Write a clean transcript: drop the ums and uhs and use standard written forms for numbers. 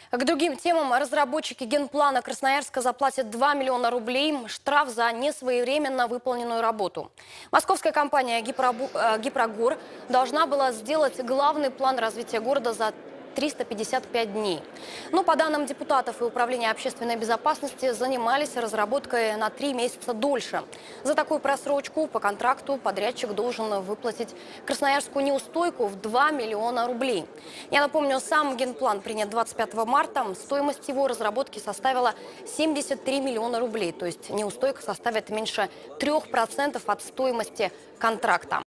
К другим темам разработчики генплана Красноярска заплатят 2 миллиона рублей штраф за несвоевременно выполненную работу. Московская компания «Гипрогор» должна была сделать главный план развития города за 355 дней. Но по данным депутатов и Управления общественной безопасности занимались разработкой на 3 месяца дольше. За такую просрочку по контракту подрядчик должен выплатить Красноярску неустойку в 2 миллиона рублей. Я напомню, сам генплан принят 25 марта. Стоимость его разработки составила 73 миллиона рублей. То есть неустойка составит меньше 3% от стоимости контракта.